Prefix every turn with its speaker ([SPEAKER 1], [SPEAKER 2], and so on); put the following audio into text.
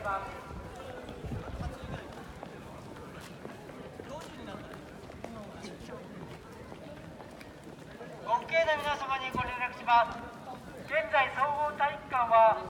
[SPEAKER 1] ご父兄の皆様にご連絡します。現在総合体育館は